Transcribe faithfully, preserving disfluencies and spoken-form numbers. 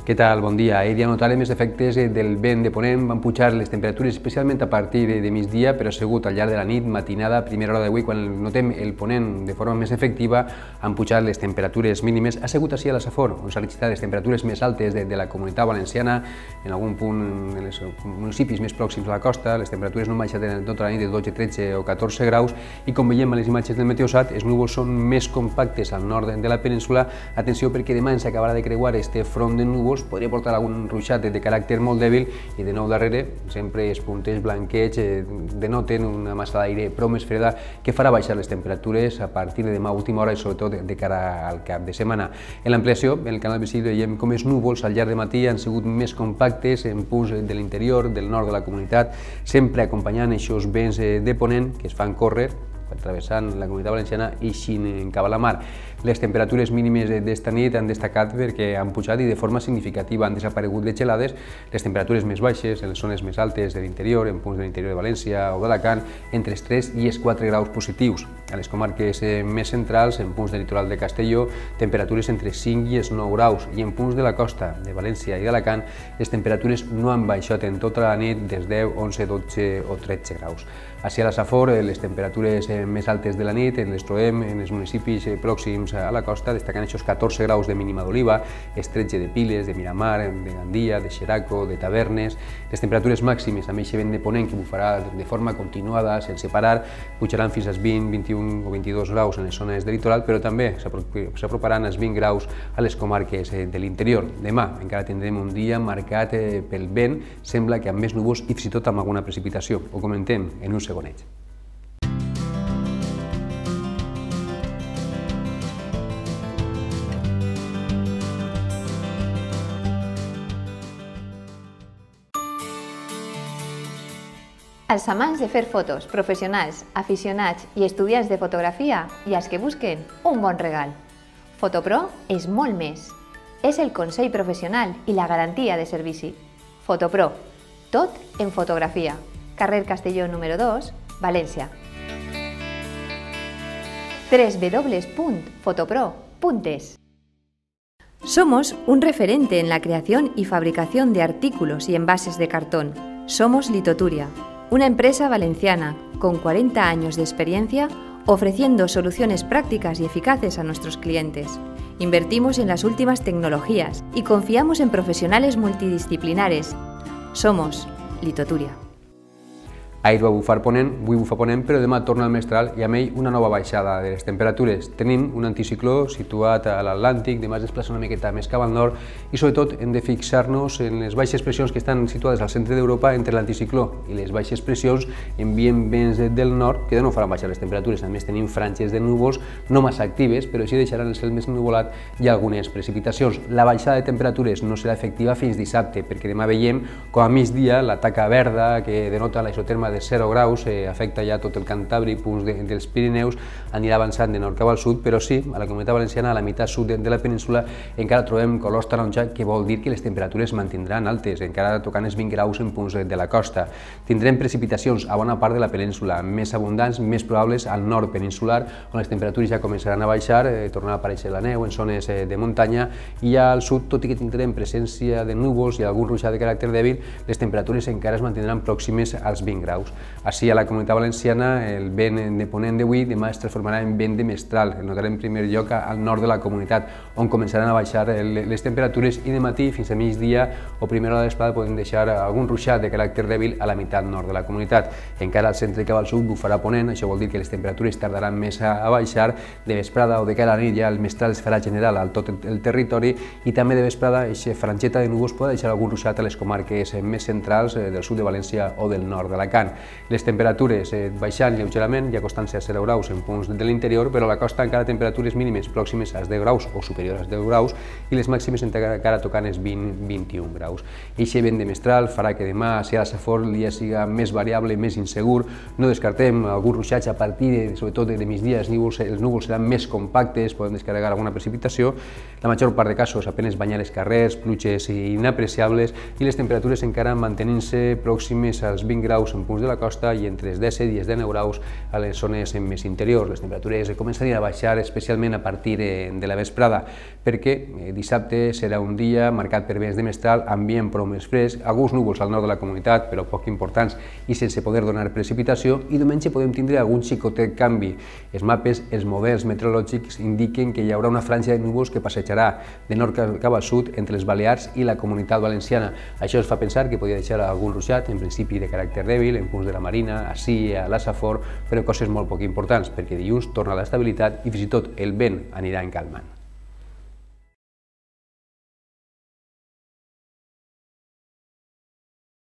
Què tal? Bon dia. Ahir ja notarem els efectes del vent de ponent, van pujar les temperatures especialment a partir de migdia, però ha sigut al llarg de la nit, matinada, primera hora d'avui, quan notem el ponent de forma més efectiva, han pujat les temperatures mínimes. Ha sigut així a la Safor, on s'han registrat les temperatures més altes de, de la Comunitat Valenciana, en algun punt en els municipis més pròxims a la costa, les temperatures no han baixat en tota la nit de dotze, tretze o catorze graus, i com veiem a les imatges del Meteosat, els núvols són més compactes al nord de la península. Atenció, perquè demà ens acabarà de creuar este front de núvols, podria portar algun ruixat de caràcter molt dèbil i de nou darrere sempre els punters blanqueig denoten una massa d'aire prou més freda que farà baixar les temperatures a partir de demà a última hora i sobretot de cara al cap de setmana. En l'ampliació, en el canal visible veiem com els núvols al llarg de matí han sigut més compactes en punts de l'interior, del nord de la comunitat, sempre acompanyant aquests vents de ponent que es fan córrer travessant la Comunitat Valenciana i eixint cap a la mar. Les temperatures mínimes d'esta nit han destacat perquè han pujat i de forma significativa han desaparegut les gelades. Les temperatures més baixes en les zones més altes de l'interior, en punts de l'interior de València o d'Alacant, entre els tres i els quatre graus positius. A les comarques més centrals, en punts del litoral de Castelló, temperatures entre cinc i els nou graus, i en punts de la costa de València i d'Alacant, les temperatures no han baixat en tota la nit des deu, onze, dotze o tretze graus. Així a la Safor, les temperatures més altes de la nit les trobem en els municipis pròxims a la costa, destacant aquests catorze graus de mínima d'Oliva, els tretze de Piles, de Miramar, de Gandia, de Xeraco, de Tavernes. Les temperatures màximes amb aquest vent de ponent que bufarà de forma continuada, sense parar, pujaran fins als vint, vint-i-un o vint-i-dos graus en les zones del litoral, però també s'aproparan als vint graus a les comarques de l'interior. Demà encara tindrem un dia marcat pel vent, sembla que amb més núvols i fins i tot amb alguna precipitació. Ho comentem en un segonet. Els amants de fer fotos, professionals, aficionats i estudiants de fotografia i els que busquen un bon regal. Fotopro és molt més. És el consell professional i la garantia de servici. Fotopro, tot en fotografia. Carrer Castelló número dos, València. doble u doble u doble u punt fotopro punt es. Somos un referente en la creación y fabricación de artículos y envases de cartón. Somos Litoturia, una empresa valenciana con cuarenta años de experiencia ofreciendo soluciones prácticas y eficaces a nuestros clientes. Invertimos en las últimas tecnologías y confiamos en profesionales multidisciplinares. Somos Litoturia. Ahir va bufar ponent, avui bufa ponent, però demà torna al mestral i amb ell una nova baixada de les temperatures. Tenim un anticicló situat a l'Atlàntic, demà es desplaça una miqueta més cap al nord i sobretot hem de fixar-nos en les baixes pressions que estan situades al centre d'Europa. Entre l'anticicló i les baixes pressions envien vents del nord que no faran baixar les temperatures. A més tenim franges de núvols no massa actives, però així deixaran el cel més ennuvolat i algunes precipitacions. La baixada de temperatures no serà efectiva fins dissabte, perquè demà veiem com a migdia la taca verda que denota l'isoterma de zero graus, eh, afecta ja tot el Cantàbric, punts de, dels Pirineus, anirà avançant de nord cap al sud, però sí, a la Comunitat Valenciana, a la meitat sud de, de la península, encara trobem colors taronja, que vol dir que les temperatures mantindran altes, encara tocant els vint graus en punts de, de la costa. Tindrem precipitacions a bona part de la península, més abundants, més probables al nord peninsular, on les temperatures ja començaran a baixar, eh, tornarà a aparèixer la neu en zones eh, de muntanya, i ja al sud, tot i que tindrem presència de núvols i algun ruixat de caràcter dèbil, les temperatures encara es mantindran pròximes als vint graus. Així, a la Comunitat Valenciana, el vent de ponent d'avui demà es transformarà en vent de mestral. El notarem en primer lloc al nord de la comunitat, on començaran a baixar les temperatures i de matí fins a migdia o primera hora de vesprada podem deixar algun ruixat de caràcter dèbil a la meitat nord de la comunitat. Encara al centre cap al sud bufarà ponent, això vol dir que les temperatures tardaran més a baixar. De vesprada o de cara a la nit ja el mestral es farà general a tot el territori i també de vesprada aquesta frangeta de núvols pot deixar algun ruixat a les comarques més centrals del sud de València o del nord d'Alacant. Les temperatures eh, baixant lleugerament i acostant-se a zero graus en punts de l'interior, però a la costa encara temperatures mínimes pròximes als deu graus o superiors als deu graus i les màximes encara tocant els vint a vint-i-un graus. Eixe vent de mestral farà que demà, si a la Safor, el dia siga més variable, més insegur. No descartem algun ruixatge a partir, de, sobretot de migdia, els núvols, els núvols seran més compactes, poden descarregar alguna precipitació. La major part de casos apenas banyar els carrers, pluges inapreciables i les temperatures encara mantenint-se pròximes als vint graus en punts punts de la costa i entre els disset i els dinou graus a les zones més interiors. Les temperatures començarien a baixar especialment a partir de la vesprada, perquè dissabte serà un dia marcat per vents de mestral, ambient prou més fresc, alguns núvols al nord de la comunitat, però poc importants i sense poder donar precipitació, i diumenge podem tindre algun xicotet canvi. Els mapes, els models meteorològics indiquen que hi haurà una franja de núvols que passejarà de nord cap al sud entre les Balears i la Comunitat Valenciana. Això ens fa pensar que podria deixar algun ruixat, en principi de caràcter dèbil, en punts de la Marina, a Sia, a la Safor, però coses molt poc importants, perquè dilluns torna l'estabilitat i fins i tot el vent anirà encalmant.